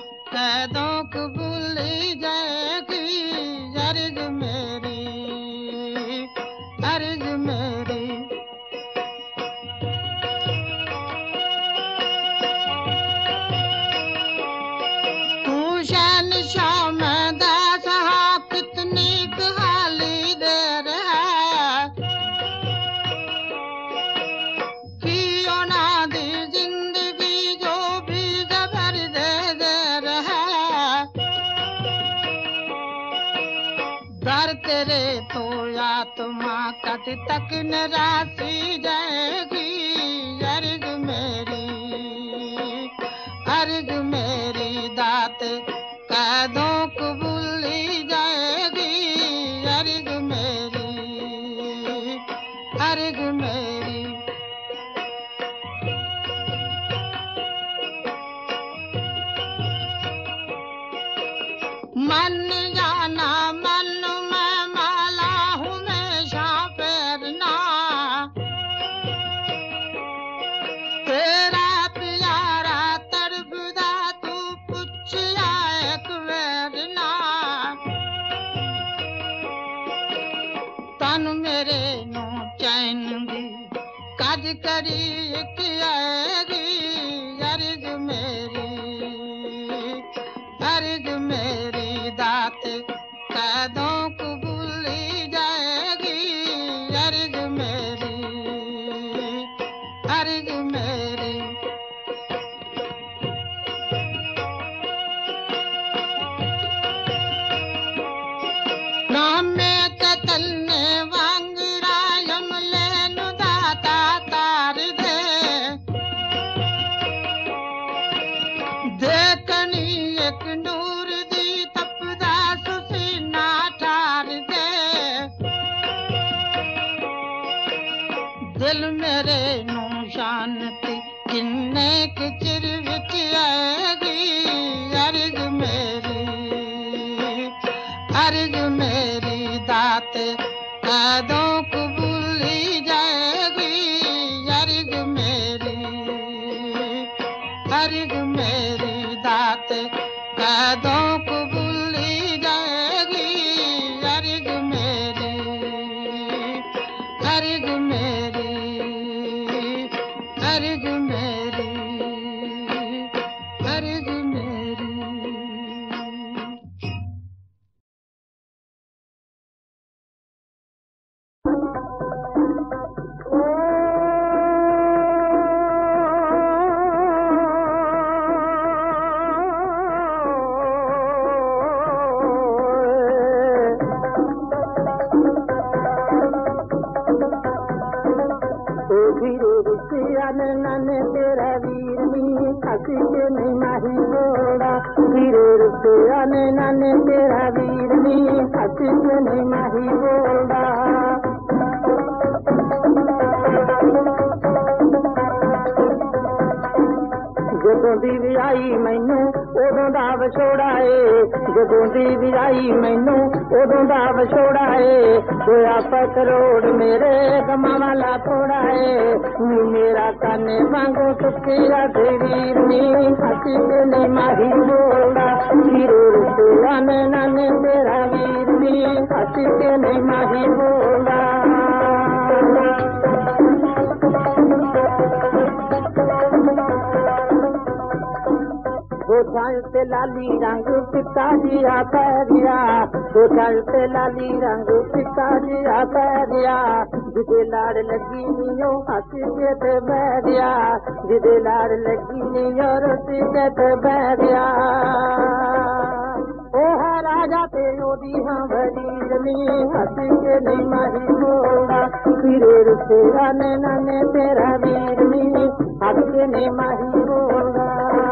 कैदों को भूल जाएगी अर्ज मेरी, अर्ज मेरी। तू शहंशाह में दास हा, कितनी कहाली देर है कि ना दी जिंदगी जो भी जबर दे देर है। दर तेरे तो आत्मा कद तक निराशी जाएगी अर्ज मेरी, अर्ज मेरी। दात कैदों को भूल जाएगी अर्ज मेरी, अर्ज मेरी। मन जाना मन में माला हूँ हमेशा फेरना, तेरा प्यारा तरबदा तू पुछया एक वेरना। तन मेरे नो चैन दी कज करी आएगी अर्ज मेरी, अर्ज मेरी। दात कैदों को भूल जाएगी अर्ज मेरी, अर्ज मेरी। नाम में तलने वांगरा यमले नु दाता तार दे, देखनी एक नूर दी तपदा सुसीना ठार दे। दिल मेरे नु शांति किन्ने के चिर विच आएगी अर्ज मेरी, अर्ज मेरी। दात कैदों को भूल जाएगी अर्ज मेरी, अर्ज मेरी। दात कैदों को भूल जाएगी अर्ज मेरी, अर्ज मेरी, अर्ज मेरी, अर्ज मेरी। नन्हे तेरा वीर नी हसी के नहीं माही बोड़ा, धीरे रुपया ने नन्हे तेरा वीर नी हसी के नहीं माही बोड़ा। ਜਦੋਂ ਦੀ ਵਿਆਹੀ ਮੈਨੂੰ ਉਦੋਂ ਦਾ ਵਿਛੋੜਾ ਏ, ਜਦੋਂ ਦੀ ਵਿਆਹੀ ਮੈਨੂੰ ਉਦੋਂ ਦਾ ਵਿਛੋੜਾ ਏ। ਹੋਇਆ ਪਕਰੋੜ ਮੇਰੇ ਗਮਾਂ ਵਾਲਾ ਥੋੜਾ ਏ, ਨੀ ਮੇਰਾ ਕਾਨੇ ਵਾਂਗੂ ਟੁੱਟਿਆ ਤੇ ਵੀਰ ਨੀ ਹੱਸੀ ਕੇ ਨਹੀਂ ਮਾਹੀ ਬੋਲਦਾ। ਹੀਰੇ ਰੁਪਿਆ ਨੇ ਨਾਨੇ ਤੇਰਾ ਵੀਰ ਨੀ ਹੱਸੀ ਕੇ ਨਹੀਂ ਮਾਹੀ ਬੋਲਦਾ। गोठल ते लाली रंग पिता जिया पैरिया, गोठल ते लाली रंग पिता जिया पैरिया। जिदे लाड़ लगी नियो हंसी के ते बह गया, जिदे लाड़ लगी नियो रोटी के ते बह गया। ओ है राजा ते ओदी हाँ वजीर नी हंसी के नहीं माही बोला। फिरे रुपया ने नाने तेरा वीर नी हंस के नहीं माही बोला।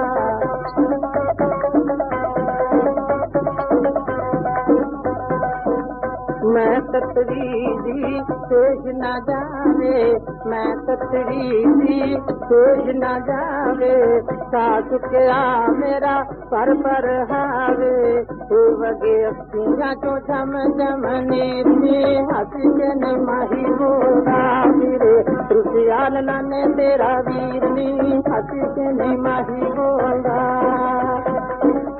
मैं ततरी दी तेज न जावे, मैं ततरी दी तेज न जावे। सास के आ मेरा पर हावे, वगे अखियां चो झम झम नीर नी हंसी के नहीं माही बोला। मेरे रुपयाल नाने तेरा वीर नी हंसी के नहीं माही बोला।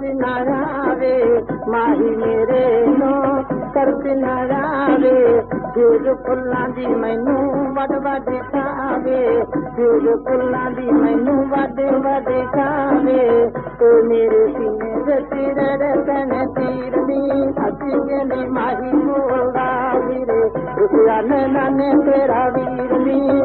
ਨਾ ਆਵੇ ਮਾਹੀ ਮੇਰੇ ਨੂੰ ਕਰਦ ਨਾ ਆਵੇ ਫੁੱਲ ਫੁੱਲਾਂ ਦੀ ਮੈਨੂੰ ਵੱਡ ਵੱਡ ਖਾਵੇ ਫੁੱਲ ਫੁੱਲਾਂ ਦੀ ਮੈਨੂੰ ਵੱਡ ਵੱਡ ਖਾਵੇ ਤੂੰ ਮੇਰੇ ਸੀਨੇ ਵਿੱਚ ਰੜਕਣ ਤੀਰ ਨੀ ਅਸੀਂ ਨੇ ਮਾਹੀ ਮੋੜਾ ਵੀਰੇ ਰੁਪਿਆ ਨਾਨੇ ਤੇਰਾ ਵੀਰ ਨੀ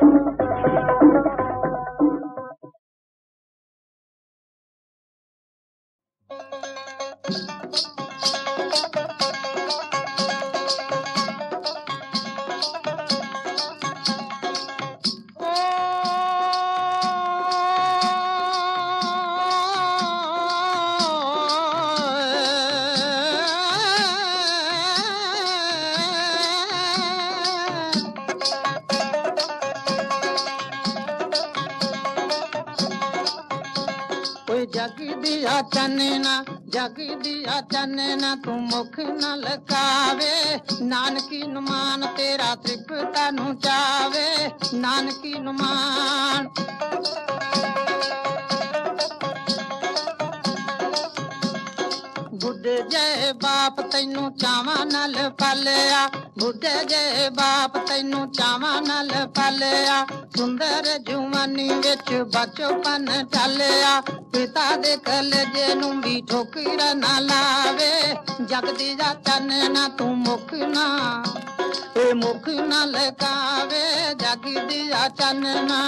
जग दिया चन्ना तू मुख न लकावे नानकी नुमान तेरा त्रिपता नु चावे नानकी नुमान बुढ़े जय बाप तैनू चावा नल पालिया बुढ़े जय बाप तैनू चावा नल पालिया सुंदर जुवानी विच बचपन टालिया पिता दे कलेजे नू भी ठोकर ना लावे जगदी जा चन्ना तू मुख ना लकावे जगदी जा चन्ना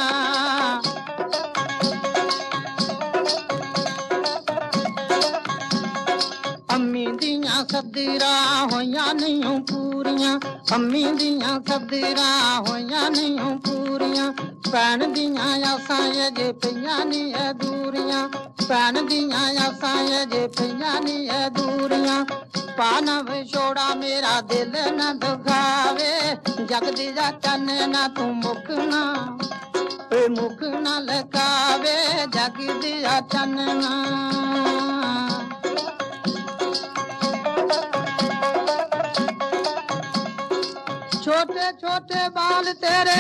अम्मी दियां सदीरा होइयां नहीं पूरियां अम्मी दियां सदीरा होइयां नहीं पूरियां भैन दियां आसां जे पईयां नी अधूरियां भैन दियां आसां जे पईयां नी अधूरियां पाना विछोड़ा मेरा दिल न दुखावे जगदी जा चन्ना तू मुख ना लकावे जगदी जा चन्ना छोटे छोटे बाल तेरे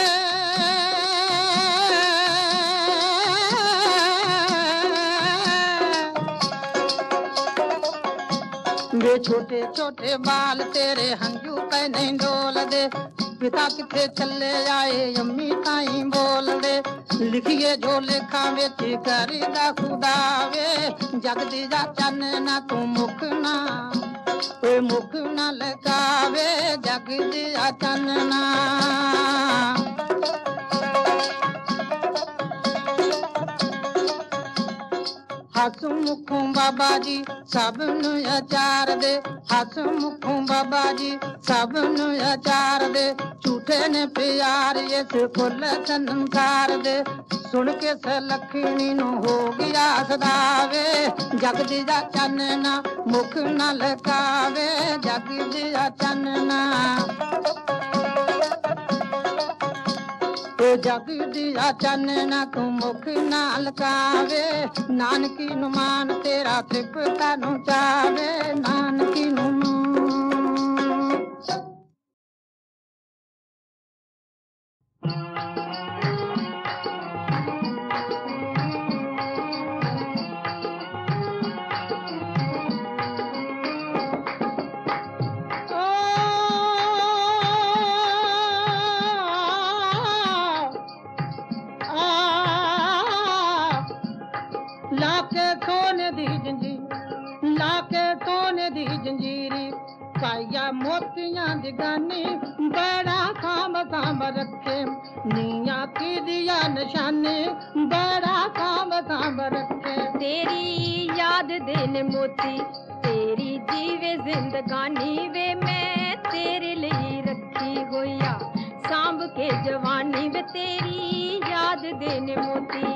वे छोटे छोटे बाल तेरे हंजू पे नहीं डोल दे पिता किथे चले आए अम्मी ताई बोल दे लिखिए जो लेखा विच करीदा खुदा वे जगदी जा चन्ना तू मुख ना लकावे जगदी जा चन्ना हस मुखों बाबा जी सब नू अचार दे हस मुखों बाबा जी सब नू अचार दे झूठे ने प्यार इस फुल संसार दे सुन के सलखनी नू हो गया सदावे जगदी जा चन्ना मुख ना लकावे जगदी जा चन्ना जगदी जा चन्ना तू मुख ना लकावे नानकी नुमान तेरा त्रिपता नु चावे नानकी नुमान जंजीरी पाया मोतियां दी गानी बड़ा खाम खाम रखे निया की दिया निशानी बड़ा खाम खाम रखे तेरी याद देन मोती तेरी जीवे जिंदगानी वे मैं तेरे लिए रखी होया सांभ के जवानी वे तेरी याद देन मोती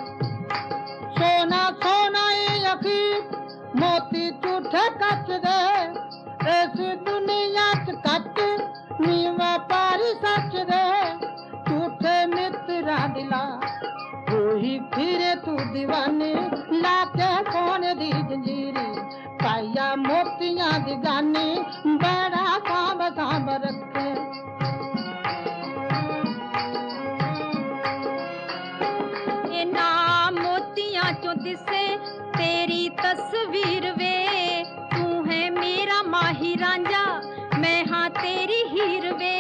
सोना सोना अखी मोती झूठे कच दे इस दुनिया च कट नीवा पारी सच दे झूठे मित्रा दिला ही फिरे तू दीवानी लाके सोने दी जंजीरी पाया मोतियां दी गानी बड़ा सांभ सांभ रखे ना मोतियां चो दिसे तेरी रांझा मैं हाँ तेरी हीर वे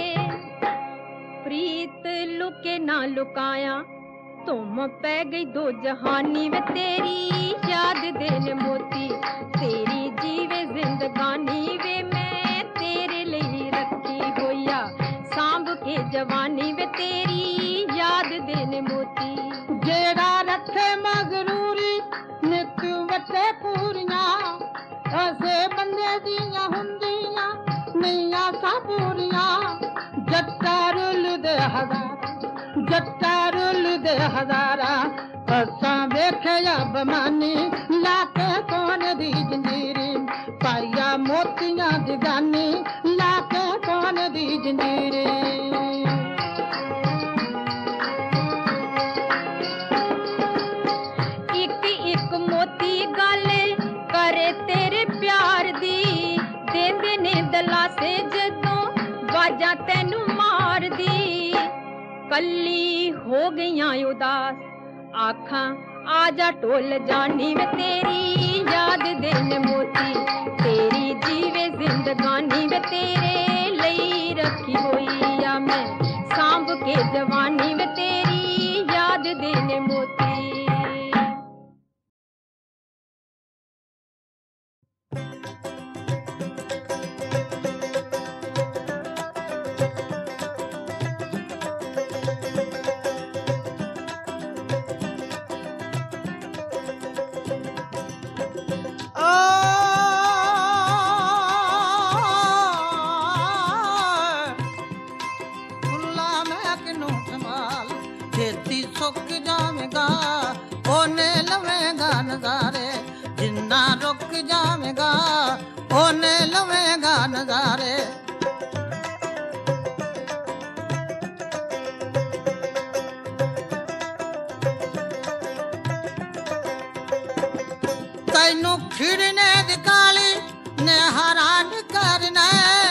प्रीत लुके ना लुकाया तुम पै गई दो जहानी वे तेरी याद देने मोती तेरी जीवे जिंदगानी वे मैं तेरे लिए रखी होया सांभ के जवानी वे तेरी याद देने मोती जेड़ा रखे मगरूरी नित वटे पूरियां ऐसे बंदे दियां हुंदियां नैया सा पूरियां जट्टा रुल दे हजारा असां वेखिया बमानी लाके कौन दी जंजीरी पाइया मोतियां दी गानी लाके कौन दी जंजीरी एक एक मोती गल करे तेरे प्यार दी देंदे ने दलासे जदों बाजा तैनू मार दी कल्ली हो गईयां उदास आखां आजा टोल जानी वे तेरी याद देने मोती तेरी जीवे जिंदगानी वे तेरे लई रखी होई आ मैं सांभ के जवानी वे तेरी याद देने मोती तैनू खिड़ने दी काली ने हैरान करना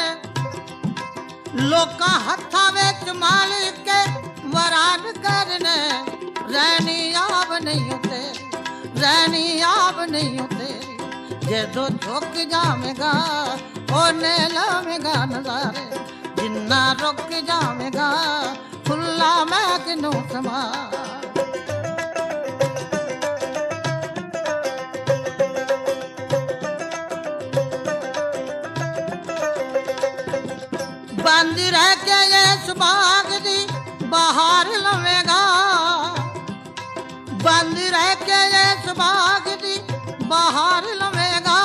लोका हत्था विच मालिक के वरान करने रहनी आब नहीं तेरी जदों झुक जावेगा ओने लवेगा नजारे जिन्ना रुक जावेगा खुला मैं किनू समा बंद रह के ये सुबाग दी बाहर लवेगा बंद रह के ये सुबाग दी बाहर लवेगा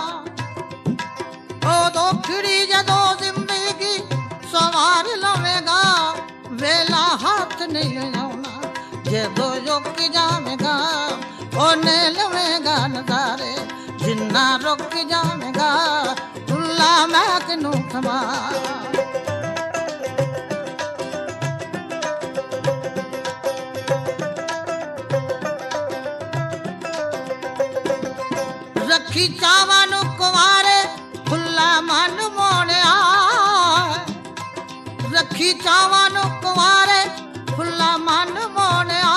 ओ दो खिड़ी जदो जिंदगी सवार लवेगा वेला हाथ नहीं आना जदो रुक जावेगा ओने लवेगा नजारे जिन्ना रुक जावेगा खुला मैं किनू समा रखी चावां नू कुवारे खुला मन मोड़िया रखी चावां नू कुवारे खुला मन मोड़िया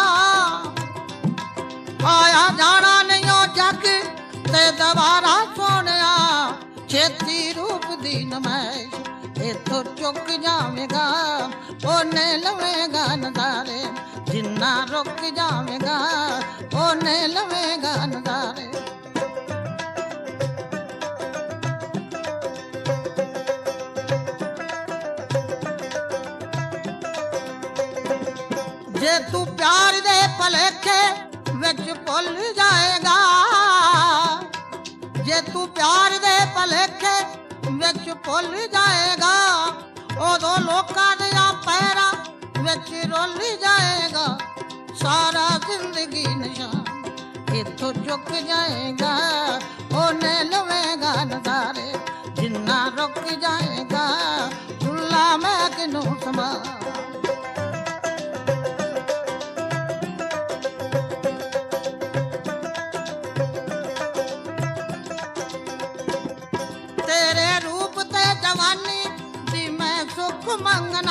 आया जाना नहीं ओ जग ते दवारा सोनिया छेती रूप दी नमैश इथों चुक जावेगा ओने लवेगा नजारे जिन्ना रुक जावेगा ओने लवेगा नजारे जे तू प्यार दे भलेखे विच भुल जाएगा जे तू प्यार दे भलेखे विच भुल जाएगा उदों लोकां दियां पैरां विच रुल जाएगा सारा जिंदगी निशान इथों चुक जाएगा ओने लवेगा नजारे जिन्ना रुक जाएगा खुला मैं किनू समा मंगना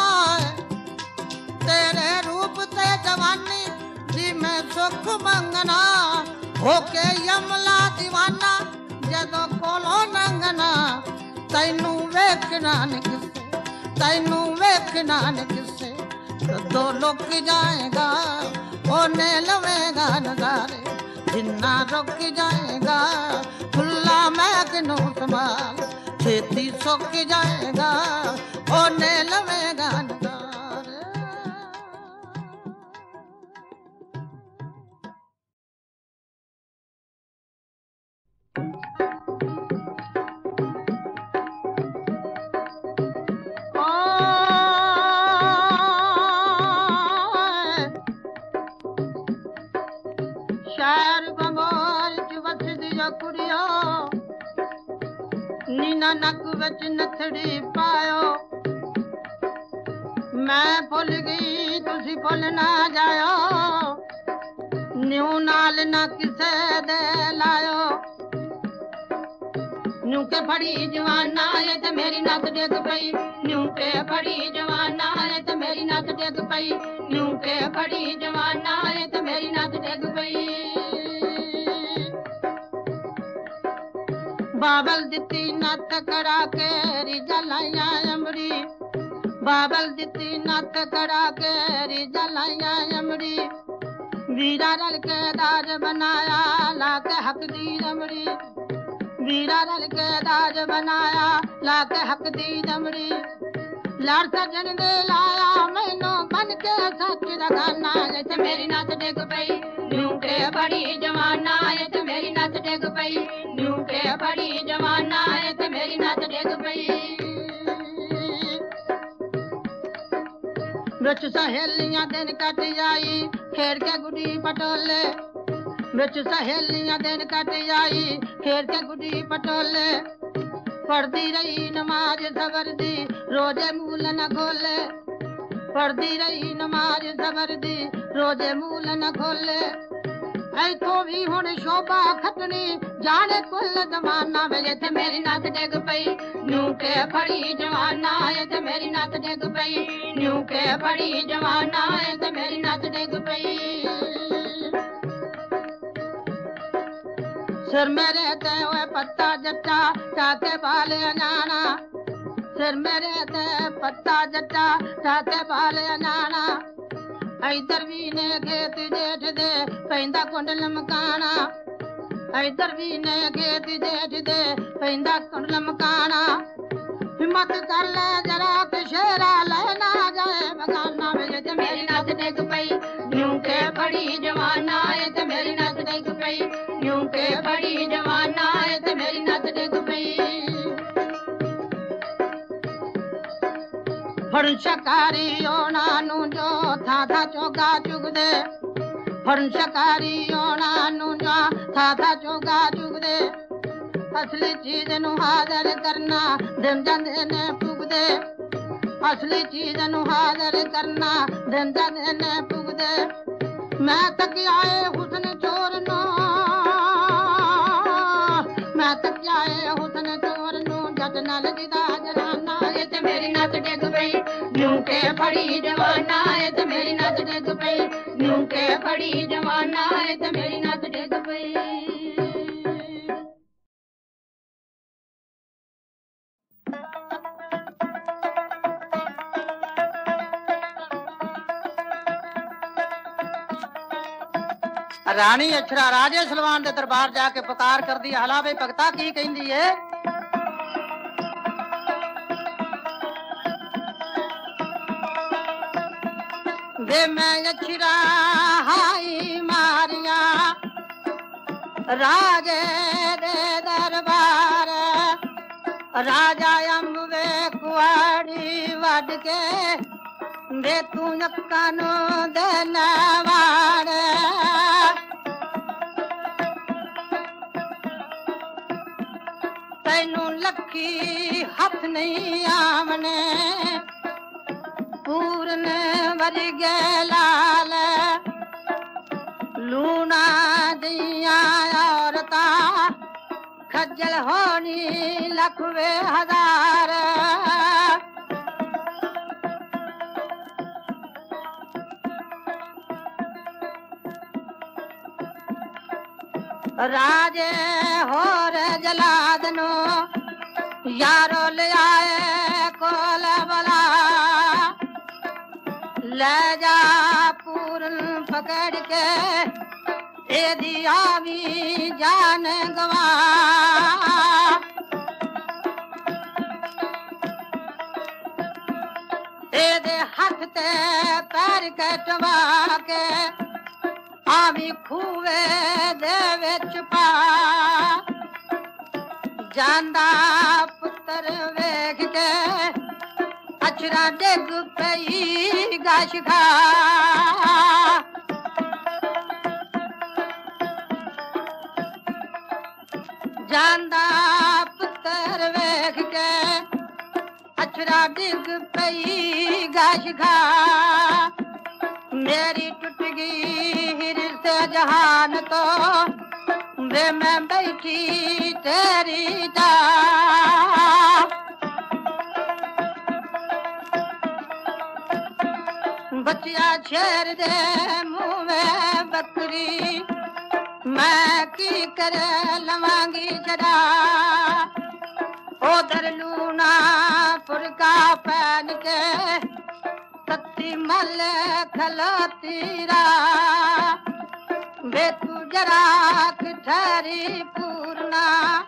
तेरे रूप ते जवानी दी मैं सुख मंगना होके यमला दीवाना जदों कोलों नंगना ਤੈਨੂੰ ਵੇਖਣਾ ਨੀ ਕਿਸੇ, ਤੈਨੂੰ ਵੇਖਣਾ ਨੀ ਕਿਸੇ, ਕਦੋਂ ਲੁਕ ਜਾਏਗਾ ਉਹਨੇ ਲਵੇਗਾ ਨਜ਼ਾਰੇ, ਜਿੰਨਾ ਰੁਕ ਜਾਏਗਾ ਖੁੱਲਾ ਮੈਂ ਕਿਨੂੰ ਸੰਭਾਲ, ਛੇਤੀ ਸੁੱਕ ਜਾਏਗਾ ਉਹਨੇ ਲਵੇਗਾ ਨਜ਼ਾਰੇ। ਸ਼ਹਿਰ ਬੰਗੌਰ ਚ ਵਸਦੀ ਆ ਕੁੜੀਓ, ਨੀਨਾ ਨੱਕ ਵਿੱਚ ਨਥੜੀ ਪਾਇਓ, ਮੈਂ ਭੁੱਲ ਗਈ ਤੁਸੀਂ ਭੁੱਲ ਨਾ ਜਾਇਓ, ਨਿਉ ਨਾਲ ਨਾ ਕਿਸੇ ਦੇ ਲਾਇਓ, ਨਿਉ ਕੇ ਫੜੀ ਜਵਾਨਾ ਏ ਤੇ ਮੇਰੀ ਨੱਕ ਡਿੱਗ ਪਈ, ਨਿਉ ਕੇ ਫੜੀ ਜਵਾਨਾ ਏ ਤੇ ਮੇਰੀ ਨੱਕ ਡਿੱਗ ਪਈ, ਨਿਉ ਕੇ ਫੜੀ ਜਵਾਨਾ ਏ ਤੇ ਮੇਰੀ ਨੱਕ ਡਿੱਗ ਪਈ। ਬਾਬਲ ਦਿੱਤੀ ਨੱਥ ਕੜਾ ਕੇ ਰੀਝਾਂ ਲਾਈਆਂ ਅੰਬੜੀ, ਬਾਬਲ ਦਿੱਤੀ ਨੱਥ ਕੜਾ ਕੇ ਰੀਝਾਂ ਲਾਈਆਂ ਅੰਬੜੀ, ਵੀਰਾ ਰਲ ਕੇ ਦਾਜ ਬਣਾਇਆ ਲਾ ਕੇ ਹੱਕ ਦੀ ਰਮੜੀ, ਵੀਰਾ ਰਲ ਕੇ ਦਾਜ ਬਣਾਇਆ ਲਾ ਕੇ ਹੱਕ ਦੀ ਰਮੜੀ, ਲੜ ਸੱਜਣ ਦੇ ਲਾਇਆ ਮੈਨੂੰ ਬਨ ਕੇ ਸੱਚ ਦਾ ਗਾਨਾ ਏ ਤੇ ਮੇਰੀ ਨੱਥ ਡਿੱਗ ਪਈ, ਨਿਉ ਕੇ ਬੜੀ ਜਵਾਨਾ ਏ ਤੇ ਮੇਰੀ ਨੱਥ ਡਿੱਗ ਪਈ, ਨਿਉ ਕੇ ਬੜੀ ਜਵਾਨਾ ਏ ਤੇ ਮੇਰੀ ਨੱਥ ਡਿੱਗ ਪਈ। ਵਿੱਚ ਸਹੇਲੀਆਂ ਦਿਨ ਕੱਟ ਆਈ ਖੇਡ ਕੇ ਗੁੱਡੀ ਪਟੋਲੇ, ਵਿੱਚ ਸਹੇਲੀਆਂ ਦਿਨ ਕੱਟ ਆਈ ਖੇਡ ਕੇ ਗੁੱਡੀ ਪਟੋਲੇ, ਪੜਦੀ ਰਹੀ ਨਮਾਜ਼ ਸਬਰ ਦੀ ਰੋਜ਼ੇ ਮੂਲ ਨਾ ਖੋਲੇ, ਪੜਦੀ ਰਹੀ ਨਮਾਜ਼ ਸਬਰ ਦੀ ਰੋਜ਼ੇ ਮੂਲ ਨਾ ਖੋਲੇ, ਇੱਥੋਂ ਵੀ ਹੁਣ ਸ਼ੋਭਾ ਖੱਟਣੀ ਜਾਣੇ ਕੁੱਲ ਜ਼ਮਾਨਾ ਵੇ ਤੇ ਮੇਰੀ ਨੱਥ ਡਿੱਗ ਪਈ, ਨਿਉ ਕੇ ਫੜੀ ਜਵਾਨਾ ਏ ਤੇ ਮੇਰੀ ਨੱਥ ਡਿੱਗ ਪਈ, ਨਿਉ ਕੇ ਫੜੀ ਜਵਾਨਾ ਏ ਤੇ ਮੇਰੀ ਨੱਥ ਡਿੱਗ ਪਈ। ਸਿਰ ਮੇਰੇ ਤੇ ਓਏ ਪੱਤਾ ਜੱਟਾ ਚਾਕੇ ਬਾਲ ਅਨਾਣਾ, ਸਿਰ ਮੇਰੇ ਤੇ ਪੱਤਾ ਜੱਟਾ ਚਾਕੇ ਬਾਲ ਅਨਾਣਾ, ਇਧਰ ਵੀ ਨੇ ਖੇਤ ਜੇਠ ਦੇ ਪੈਂਦਾ ਕੁੰਡਲ ਮਕਾਣਾ, ਇਧਰ ਵੀ ਨੇ ਖੇਤ ਜੇਠ ਦੇ ਪੈਂਦਾ ਕੁੰਡਲ ਮਕਾਣਾ, ਹਿੰਮਤ ਕਰ ਲੈ ਜਰਾ ਕਿ ਸ਼ੇਰਾ ਲੈ ਨਾ ਜਾਏ ਮਕਾਨਾ ਵੇ ਤੇ ਮੇਰੀ ਨੱਥ ਡਿੱਗ ਪਈ, ਨਿਉ ਕੇ ਫੜੀ ਜਵਾਨਾ ਏ ਤੇ ਮੇਰੀ ਨੱਥ ਡਿੱਗ ਪਈ, ਨਿਉ ਕੇ ਫੜੀ ਜਵਾਨਾ ਏ ਤੇ ਮੇਰੀ ਨੱਥ ਡਿੱਗ ਪਈ। ਫੜਨ ਸ਼ਕਾਰੀ ਉਹਨਾਂ ਨੂੰ ਜੋ ਥਾਂ ਥਾਂ ਚੋਗਾ ਚੁਗਦੇ, ਫੜਨ ਸ਼ਕਾਰੀ ਉਹਨਾਂ ਨੂੰ ਜੋ ਥਾਂ ਥਾਂ ਚੋਗਾ ਚੁਗਦੇ, ਅਸਲੀ ਚੀਜ਼ ਨੂੰ ਹਾਜ਼ਰ ਕਰਨਾ ਦਿਨ ਜਾਂਦੇ ਨੇ ਪੁੱਗਦੇ, ਅਸਲੀ ਚੀਜ਼ ਨੂੰ ਹਾਜ਼ਰ ਕਰਨਾ ਦਿਨ ਜਾਂਦੇ ਨੇ ਪੁੱਗਦੇ, ਮੈਂ ਤੱਕਿਆਏ ਹੁਸਨ ਚੋਰ ਨੂੰ, ਮੈਂ ਤੱਕਿਆਏ ਹੁਸਨ ਚੋਰ ਨੂੰ ਜੱਟ ਨਾਲ ਜਿਦਾ ਜਰਾਨਾ ਏ ਤੇ ਮੇਰੀ ਨੱਥ ਡਿੱਗ ਪਈ, ਨਿਉ ਕੇ ਫੜੀ ਜਵਾਨਾ ਏ ਤੇ ਮੇਰੀ ਨੱਥ ਡਿੱਗ ਪਈ, ਨਿਉ ਕੇ ਫੜੀ ਜਵਾਨਾ ਏ ਤੇ ਮੇਰੀ ਨੱਥ ਡਿੱਗ ਪਈ। ਰਾਣੀ ਅਛਰਾ ਰਾਜੇ ਸਲਵਾਨ ਦੇ ਦਰਬਾਰ ਜਾ ਕੇ ਪੁਕਾਰ ਕਰਦੀ ਹਲਾ ਵੇ ਭਗਤਾ ਕੀ ਕਹਿੰਦੀ ਏ, ਵੇ ਮੈਂ ਅਛਰਾ ਹਾਈ ਮਾਰੀਆਂ ਰਾਜੇ ਦੇ ਦਰਬਾਰ, ਰਾਜਾ ਅੰਬ ਵੇ ਕੁਆੜੀ ਵੱਢ ਕੇ ਵੇ ਤੂੰ ਨੱਕਾਂ ਨੂੰ ਦੇਣਾ ਵਾੜ, ਤੈਨੂੰ ਲੱਖੀ ਹੱਥ ਨਹੀਂ ਆਵਣੇ, ਪੂਰਨ ਵਰਗੇ ਲਾਲ ਲੂਣਾ ਦੀਆਂ ਔਰਤਾਂ ਖੱਜਲ ਹੋਣੀ ਲੱਖ ਵੇ ਹਜ਼ਾਰ, ਰਾਜੇ ਹੋਰ ਜਲਾਦ ਨੂੰ यारो ले आए कोल वाला ले जा पूरन पकड़ के एदी आवी जान गवा एदे हाथ ते पैर कटवा के आवी खूवे दे विच पा ਜਾਂਦਾ ਪੁੱਤਰ ਵੇਖ ਕੇ ਅਛਰਾ ਡਿੱਗ ਪਈ ਗਾਸ਼ ਖਾ ਜਾਂਦਾ ਪੁੱਤਰ ਵੇਖ ਕੇ ਅਛਰਾ ਡਿੱਗ ਪਈ ਗਾਸ਼ ਖਾ ਮੇਰੀ ਟੁੱਟ ਗਈ ਹਿਰਸ ਜਹਾਨ ਤੋਂ वे मैं बैठी तेरी दा बच्चिया शेर दे मुँह में बकरी मैं की कर लवांगी जरा उधर लूना फुरका पहन के तत्ती मल खलोती रा वे तू जरा ठहरी पूर्णा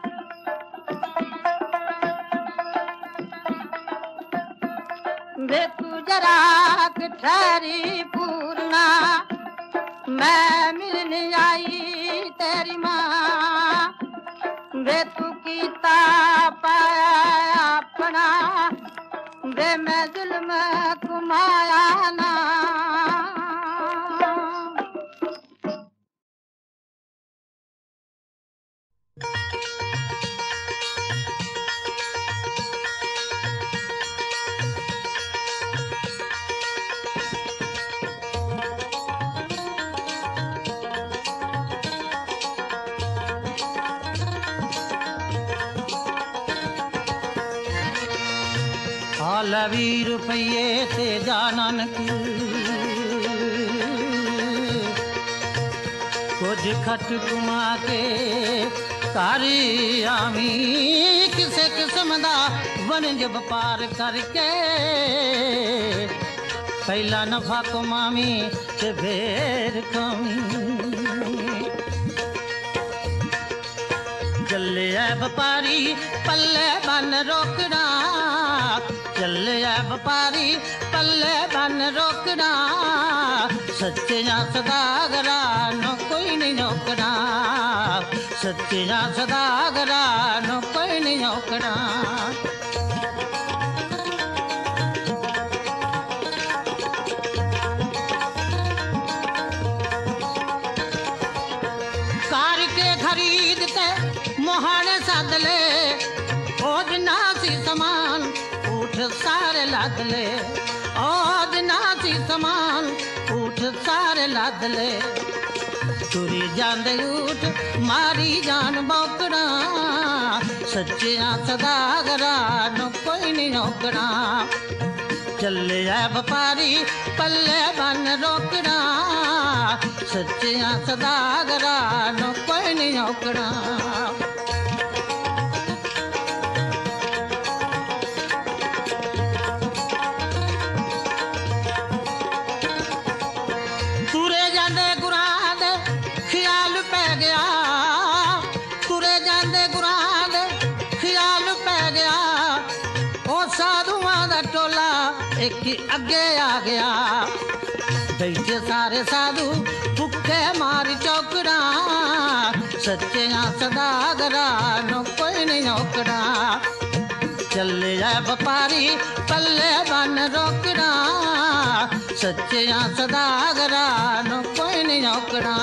वे तू जरा ठहरी पूर्णा मैं मिलने आई तेरी माँ वे तू कीता पाया अपना वे मैं जुल्म कुमाया ना लवी रुपये ते जा नानक कुछ खट घुमा के कारी आमी किसे किस्म दा वणज व्यापार करके पहला नफा कमावी ते फेर खावी चले व्यापारी पल्ले बन रोकना चले व्यापारी पल्ले बन रोकना सच्चिया सदागरा नो कोई नहीं नौकना सच्चिया सदागरा नो कोई नहीं नौकना कार के खरीद के मोहाने सदले ओज नासी समान सारे लादले और नासी समान उठ सारे लादले तुरी जांदे उठ मारी जान बौकड़ा सच्चिया सदागरा नो कोई नहीं नौकड़ा चले व्यापारी पल्ले बन रोकड़ा सच्चिया सदागरा नो कोई नहीं नौकड़ा एक अगे आ गया बैठे सारे साधु भुखे मारी चौकड़ा सच्चिया सदागरा नो कोई नहीं नौकड़ा चले व्यापारी पल्ले बन रोकड़ा सच्चिया सदागरा नो कोई नहीं नौकड़ा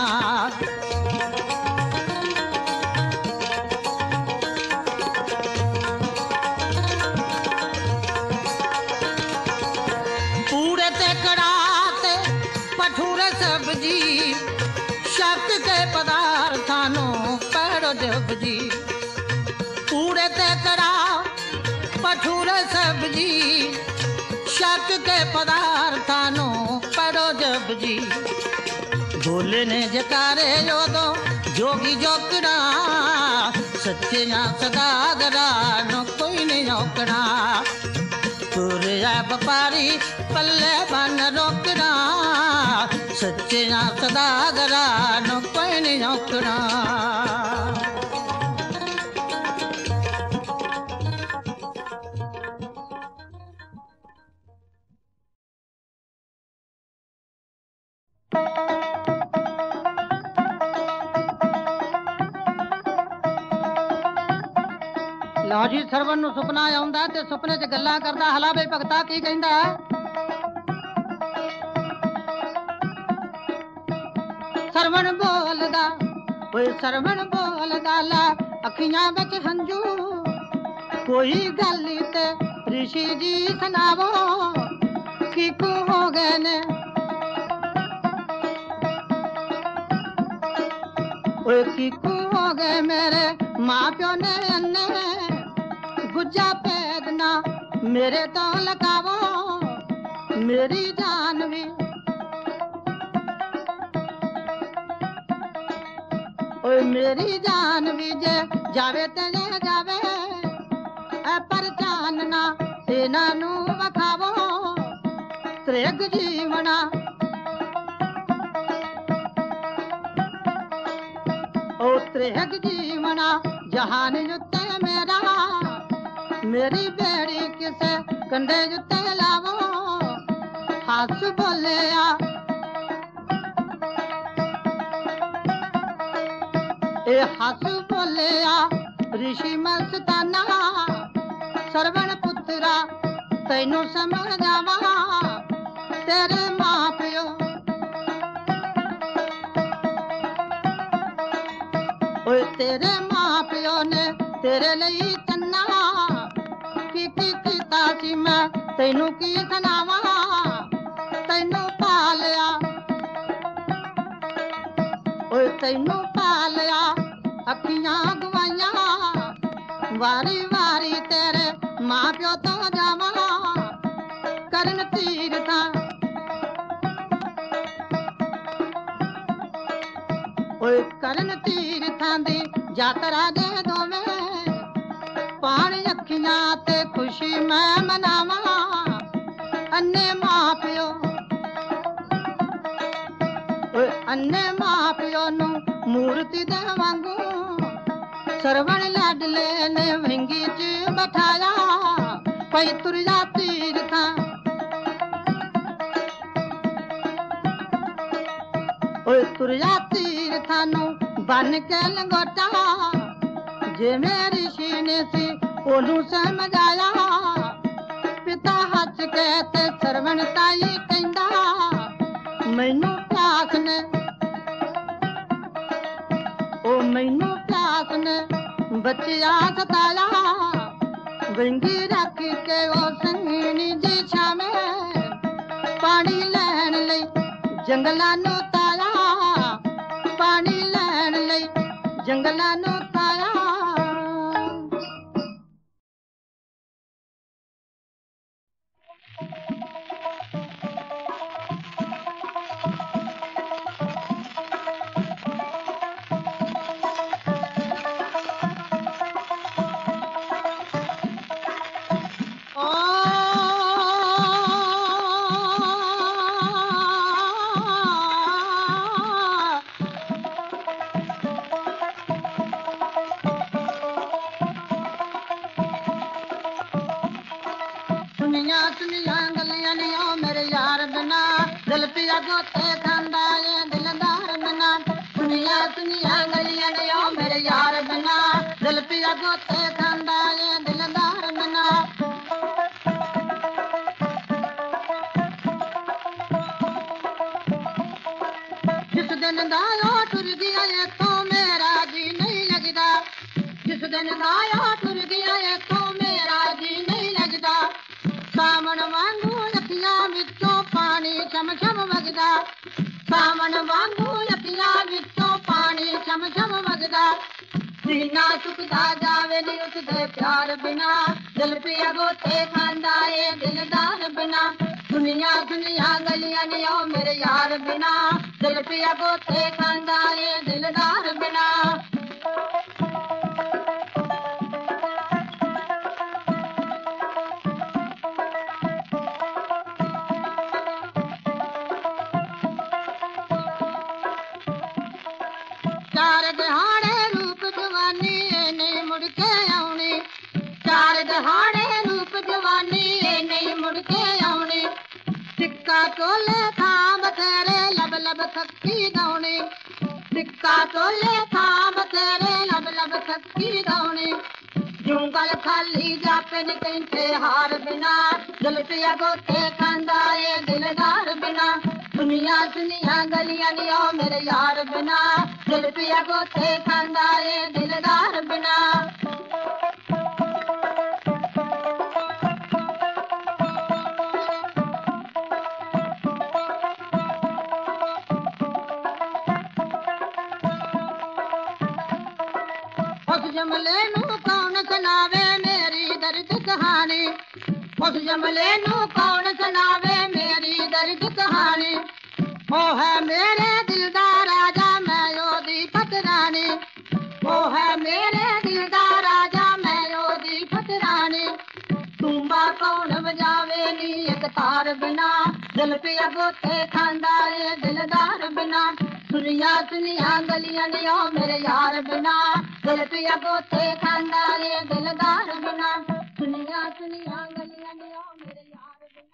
शक के पदार्थानो पैरो जपजी पूरे ते करा पठूरे सब्जी शक के पदार्थानो पैरो जपजी बोले ने जकारे जो दो जोगी जोकड़ा सच्चिया सदागरा नो कोई रोकना तुरया व्यापारी पल्ले बन रोकना सच्चिया सदागरा नु कोई नहीं रोकना लो जी सरवन नु सुपना आउंदा ते सुपने च गल्लां करदा हला बे भगता की कहंदा सरवन बोलदा ओए सरवन बोलदा ला अखियां विच हंजू कोई गल ते ऋषि जी सुनावो की को हो गए ने ओए की को हो गए मेरे मां प्यो ने अन्ने गुज्जा पैदना मेरे तो लगावो मेरी जान भी ओए मेरी जान भी जे जावे ते जावे पर जानना इना नू वखावो त्रेग जीवना ओ त्रेग जीवना जहान जुते मेरा मेरी बेड़ी किसे कंधे जुते लावो हस बोलिया ए हस बोलिया ऋषि मस्ताना सरवण पुत्रा तैनू समझावा तेरे मां प्यो ओए तेरे मां प्यो ने तेरे लिए चन्ना की कीता सी मैं तैनू की सुनावा तैनू पालिया ओए तैनू पालिया अखियां गवाइया वारी वारी तेरे मां प्यो तो जावा करन तीरथा ओए करन तीरथां दी यात्रा दे दोवें पानी अखियां ते खुशी मैं मनावा अन्ने मां प्यो अन्ने मां प्यो नू मूर्ति दे वांगू सरवण लाडले ने विंगी च बैठाया पई तुरया तीरथा ओए तुरया तीरथा नू बन के लंगोटा जिवें ऋषि ने सी ओनू समझाया पिता हस के ते सरवण ताई कहंदा मैनू प्यास ने ओ मैनू प्यास ने बचिया सताया विंगी रख के ओ संगीनी जी छावें पानी लैण लई जंगलां नू ताया पानी लैण लई जंगलां नू ताया सुनिया गलियां नियो मेरे यार बिना दिल पिया गोते खांदा ए दिलदार बिना सुनिया गलियां नियो मेरे यार बिना दिल पिया गोते खांदा ए दिलदार बिना जिस दिन दा ओ टुर गया ए तो मेरा जी नहीं लगदा जिस दिन दा ओ टुर गया ए तो मेरा जी नहीं लगदा सावन वांगू अखियां विचों पानी छम छम वगदा सावन वांगू अखियां विचों पानी छम छम वगदा सीना सुकदा जावे नी उसदे प्यार बिना दिल पिया गोते खांदा ए दिलदार बिना सुनिया गलियां नी ओ मेरे यार बिना दिल पिया गोते खांदा ए दिलदार बिना चार दहाड़े रूप जवानी नहीं मुड़ के आउनी, चार दहाड़े रूप जवानी नहीं मुड़ के आउनी। सिक्का तोले थाम तेरे लब लब थकी गाउनी, सिक्का तोले थाम तेरे लब लब थकी गाउनी। जुंगल खाली जापे निकलते हार बिना, जलतिया गोते खांदा ये दिलदार बिना। दुनिया दुनिया गलियां नी ओ मेरे यार बिना, जलतिया गोते खांदा ये दिलदार बिना। उस जमले नू कौन सुनावे मेरी दर्द कहानी, उस जमले नू कौन सुनावे मेरी दर्द कहानी। ओ है मेरे दिलदार राजा मैं ओदी फतरानी, ओ है मेरे दिलदार राजा मैं ओदी फतरानी। तुम्बा कौन बजावे नी एक तार बिना, दिल पिया गोते खांदा ये दिलदार बिना। सुनिया सुनिया गलियां नी ओ मेरे यार बिना, दिल पिया गोते खांदा ये दिलदार बिना। सुनिया सुनिया गलियां नी ओ मेरे यार बिना।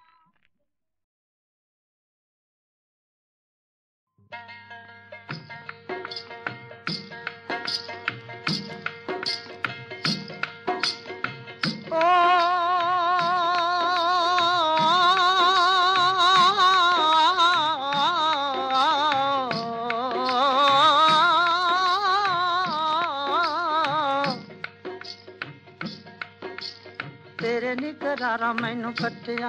तेरे निकरारा मैनू पट्टिया,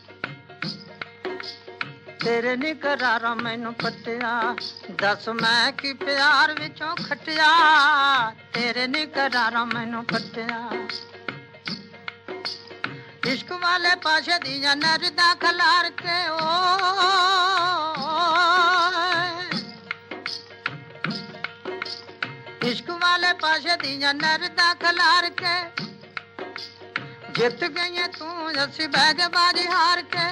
तेरे निकरारा मैनू पट्टिया। दस मैं की प्यार विचों खटिया, तेरे निकरारा मैनू पट्टिया। इश्क वाले पाशे दिया नरदा खलार के ओ, इश्क वाले पाशे दिया नरदा खलार के। जित गई तू असी बैग बाजी हार के।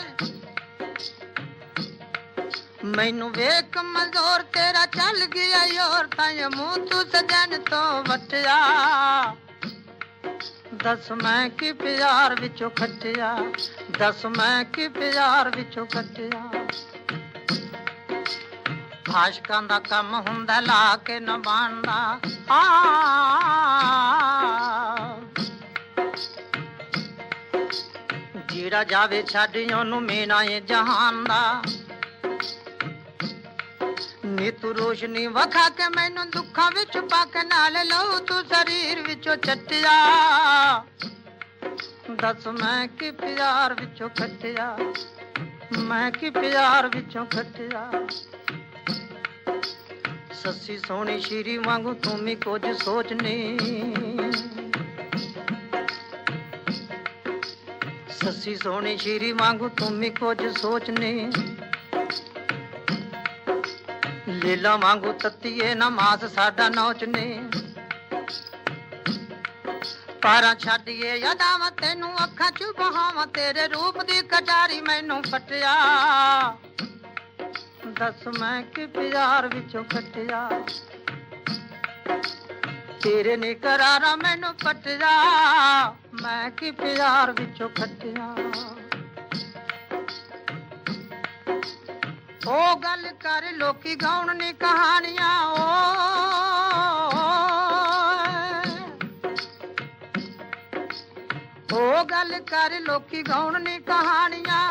मैनू वेख मजोर तेरा चल गया योर, ताए मुंह तू सजन तो वटिया। दस मैं की प्यार विचों खटिया, दस मैं की प्यार विचों खटिया। आशकां दा कम हुंदा ला के न बांदा, जीड़ा जावे छड्ड ओनू मीना ए जहान दा। नी तू रोशनी वखा के मैनू दुखा विच पाके, नाल लहू तू शरीर विचों चटिया। दस मैं की प्यार विचों खटिया, मैं की प्यार विचों खटिया। सस्सी सोहनी शीरी वांगू तू भी कुछ सोचनी, सस्सी सोहनी शीरी वांगू तू भी कुछ सोचनी। लीला वांगू तत्तीए ना मास साडा नोचनी। पारा छड्डिए यादां तेनू अखां च बहावां, तेरे रूप दी कटारी मैनू फटिया। दस मैं की प्यार विचों खटिया, तेरे निकरारा मैनू पटिया। मैं की प्यार विचों खटिया। ओ गल कर लोकी गाउण नी कहानियां, ओ गल कर लोकी गाउण नी कहानियां।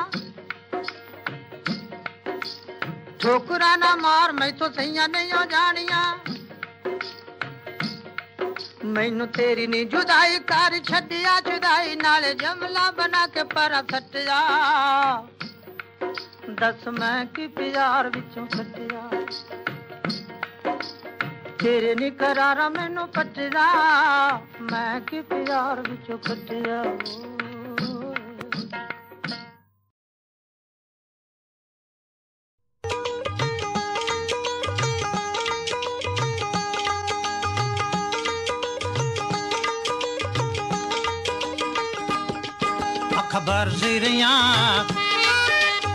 ठोकरा ना मार मैं तो सैया नहीं हो जानिया। मैनू तेरी नी जुदाई कर छड्डिया, जुदाई नाले जमला बना के परा सटिया। दस मैं की प्यार विचों खटिया, तेरे निकरारा मैनू पटिया। मैं की प्यार विचों खटिया। खबर सिरियां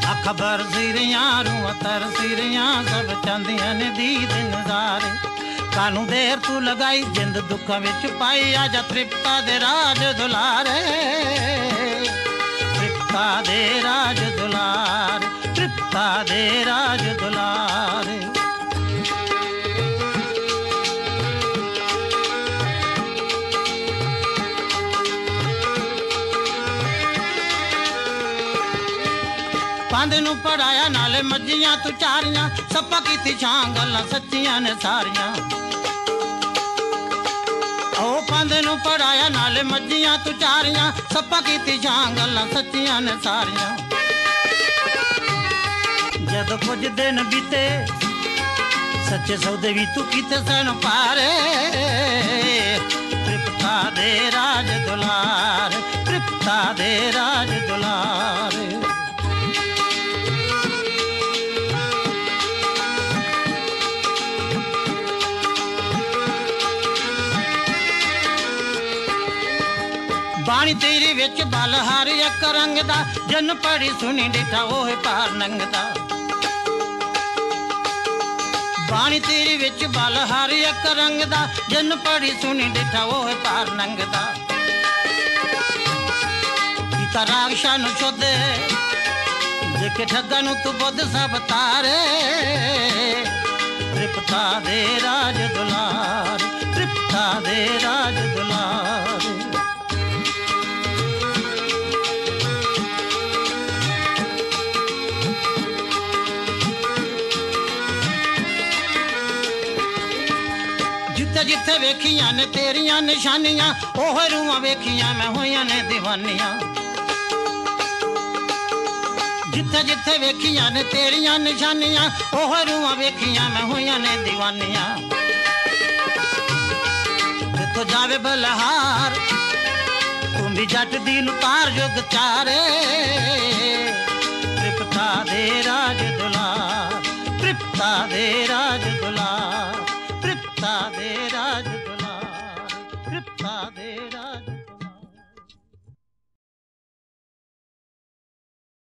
खबर सिरियां रूह तर सिरियां सब चांदियां ने दीद नजारे। कानू देर तू लगाई जिंद दुखा विच पाई आजा तृप्ता दे राज दुलारे तृप्ता दे राज दुलारे तृप्ता दे राज दुलारे पंध नू पढ़ाया नाले मज्जियां तू चारियां सप्पा कीती छां गल्लां सच्चियां ने सारियां ओ पंध नू पढ़ाया नाले मज्जियां तू चारियां सप्पा कीती छां गल्लां सच्चियां ने सारियां जद कुछ दिन बीते सच्चे सौदे भी तू कीते सन पारे तृप्ता दे राज दुलारे तृप्ता दे राज दुलारे बाणी तेरी विच बलहार एक रंग दा जन पढ़ी सुनी डिठा ओह पार नंगदा बाणी तेरी विच बलहार एक रंग दा जन पढ़ी सुनी डिठा ओह पार नंगदा गीता रागशा नु छोदे जेके ठगा नु तू बुद्ध सब तारे तृप्ता दे राज दुलारे तृप्ता दे राज दुलारे जिथे वेखियां ने तेरियां निशानियां ओह रूहां वेखियां मैं होइयां ने दीवानियां जिथे जिथे वेखियां ने तेरियां निशानियां ओह रूहां वेखियां मैं होइयां ने दीवानियां जिथों जावे बलहार तुम भी जट दीन पार जुग चारे तृप्ता दे राज दुलार तृप्ता दे राज